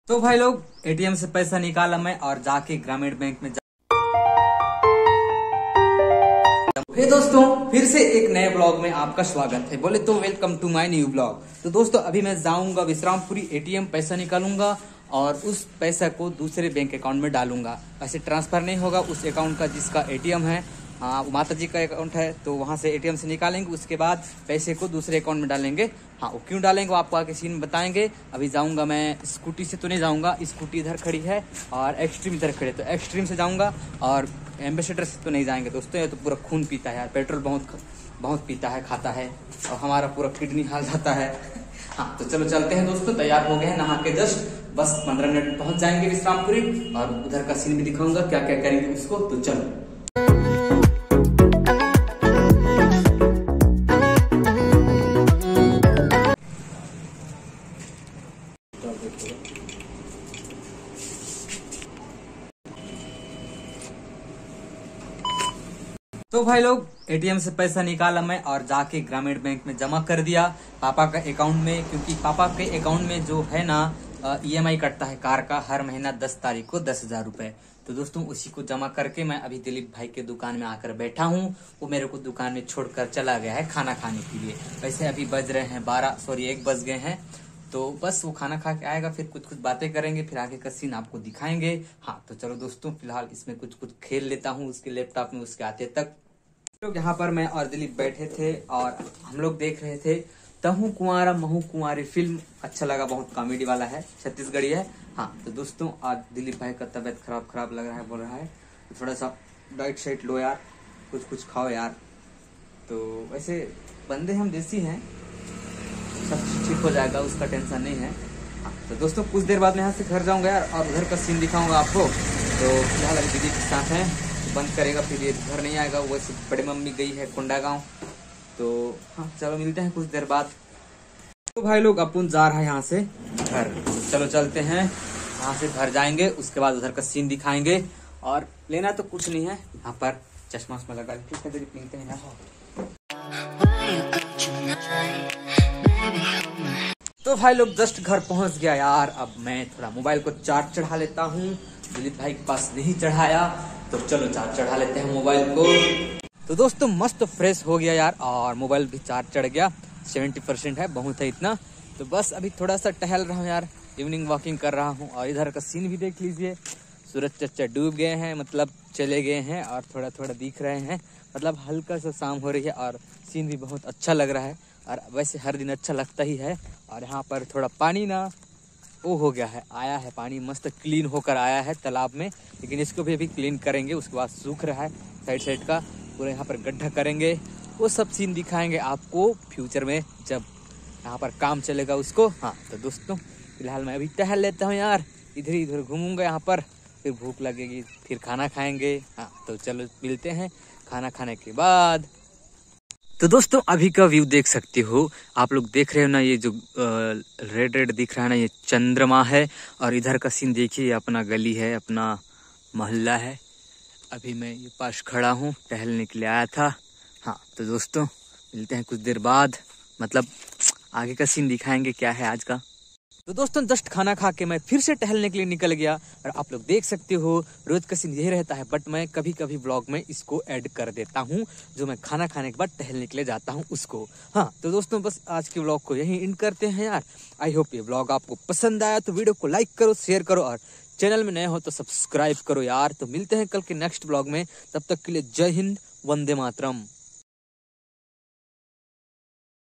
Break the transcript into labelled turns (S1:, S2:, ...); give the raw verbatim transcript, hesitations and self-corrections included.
S1: तो भाई लोग एटीएम से पैसा निकाला मैं और जाके ग्रामीण बैंक में जा... हे दोस्तों, फिर से एक नए ब्लॉग में आपका स्वागत है। बोले तो welcome to my new blog. तो दोस्तों अभी मैं जाऊंगा विश्रामपुरी, एटीएम पैसा निकालूंगा और उस पैसा को दूसरे बैंक अकाउंट में डालूंगा। ऐसे ट्रांसफर नहीं होगा उस अकाउंट का जिसका एटीएम है। हाँ, माता जी का अकाउंट है तो वहां से एटीएम से निकालेंगे, उसके बाद पैसे को दूसरे अकाउंट में डालेंगे। हाँ, वो क्यों डालेंगे वो आपको आगे सीन में बताएंगे। अभी जाऊंगा मैं स्कूटी से तो नहीं जाऊंगा, स्कूटी इधर खड़ी है और एक्सट्रीम इधर खड़ी है, तो एक्सट्रीम से जाऊंगा और एम्बेसडर से तो नहीं जाएंगे दोस्तों। ये तो पूरा खून पीता है यार, पेट्रोल बहुत बहुत पीता है, खाता है और हमारा पूरा किडनी हाल जाता है। हाँ तो चलो चलते हैं दोस्तों, तैयार हो गए हैं नहा के जस्ट, बस पंद्रह मिनट में पहुंच जाएंगे विश्रामपुरी और उधर का सीन भी दिखाऊंगा क्या क्या करेंगे उसको। तो चलो तो भाई लोग एटीएम से पैसा निकाला मैं और जाके ग्रामीण बैंक में जमा कर दिया पापा का अकाउंट में, क्योंकि पापा के अकाउंट में जो है ना ईएमआई कटता है कार का हर महीना दस तारीख को दस हजार रुपए। तो दोस्तों उसी को जमा करके मैं अभी दिलीप भाई के दुकान में आकर बैठा हूँ। वो मेरे को दुकान में छोड़कर चला गया है खाना खाने के लिए। वैसे अभी बज रहे हैं बारह सॉरी एक बज गए हैं, तो बस वो खाना खा के आएगा, फिर कुछ कुछ बातें करेंगे, फिर आगे का सीन आपको दिखाएंगे। हाँ तो चलो दोस्तों फिलहाल इसमें कुछ कुछ खेल लेता हूँ उसके लैपटॉप में, उसके आते तक। लोग यहाँ पर मैं और दिलीप बैठे थे और हम लोग देख रहे थे तहु कुंवारा महू कुंवारी फिल्म। अच्छा लगा, बहुत कॉमेडी वाला है, छत्तीसगढ़ी है। हाँ तो दोस्तों आज दिलीप भाई का तबीयत खराब खराब लग रहा है, बोल रहा है तो थोड़ा सा डाइट शाइट लो यार, कुछ कुछ खाओ यार। तो वैसे बंदे हम देसी हैं, सब ठीक हो जाएगा, उसका टेंशन नहीं है। हाँ तो दोस्तों कुछ देर बाद मैं यहाँ से घर जाऊंगा यार और उधर का सीन दिखाऊंगा आपको। तो फिलहाल अभी दीदी के साथ है, बंद करेगा फिर ये घर नहीं आएगा। वैसे बड़ी मम्मी गई है कोंडा गांव, तो हाँ चलो मिलते हैं कुछ देर बाद। तो भाई लोग अपन जा रहा है यहाँ से घर, तो चलो चलते हैं यहाँ से घर जाएंगे, उसके बाद उधर का सीन दिखाएंगे। और लेना तो कुछ नहीं है, यहाँ पर चश्मा उश्मा लगा ठीक है, मिलते हैं यहाँ। तो भाई लोग जस्ट घर पहुंच गया यार। अब मैं थोड़ा मोबाइल को चार्ज चढ़ा लेता हूँ, दिलीप भाई के पास नहीं चढ़ाया, तो चलो चार्ज चढ़ा लेते हैं मोबाइल को। तो दोस्तों मस्त फ्रेश हो गया यार और मोबाइल भी चार्ज चढ़ गया, सेवेंटी परसेंट है, बहुत है इतना। तो बस अभी थोड़ा सा टहल रहा हूँ यार, इवनिंग वॉकिंग कर रहा हूँ। और इधर का सीन भी देख लीजिए, सूरज चच्चा डूब गए हैं, मतलब चले गए हैं और थोड़ा थोड़ा दिख रहे हैं, मतलब हल्का सा शाम हो रही है और सीन भी बहुत अच्छा लग रहा है। और वैसे हर दिन अच्छा लगता ही है। और यहाँ पर थोड़ा पानी ना वो हो गया है, आया है पानी, मस्त क्लीन होकर आया है तालाब में, लेकिन इसको भी अभी क्लीन करेंगे, उसके बाद सूख रहा है साइड साइड का पूरा, यहाँ पर गड्ढा करेंगे, वो सब सीन दिखाएंगे आपको फ्यूचर में जब यहाँ पर काम चलेगा उसको। हाँ तो दोस्तों फिलहाल मैं अभी टहल लेता हूँ यार, इधर इधर घूमूंगा यहाँ पर, फिर भूख लगेगी फिर खाना खाएंगे। हाँ तो चलो मिलते हैं खाना खाने के बाद। तो दोस्तों अभी का व्यू देख सकते हो आप लोग, देख रहे हो ना ये जो रेड रेड दिख रहा है ना, ये चंद्रमा है। और इधर का सीन देखिए, अपना गली है, अपना मोहल्ला है। अभी मैं ये पास खड़ा हूँ, टहलने के लिए आया था। हाँ तो दोस्तों मिलते हैं कुछ देर बाद, मतलब आगे का सीन दिखाएंगे क्या है आज का। तो दोस्तों जस्ट खाना खा के मैं फिर से टहलने के लिए निकल गया और आप लोग देख सकते हो रोज का सीन यही रहता है, बट मैं कभी कभी ब्लॉग में इसको ऐड कर देता हूँ, जो मैं खाना खाने के बाद टहलने के लिए जाता हूँ उसको। हाँ तो दोस्तों बस आज के ब्लॉग को यहीं एंड करते हैं यार। आई होप ये ब्लॉग आपको पसंद आया, तो वीडियो को लाइक करो, शेयर करो और चैनल में नए हो तो सब्सक्राइब करो यार। तो मिलते हैं कल के नेक्स्ट ब्लॉग में, तब तक के लिए जय हिंद, वंदे मातरम।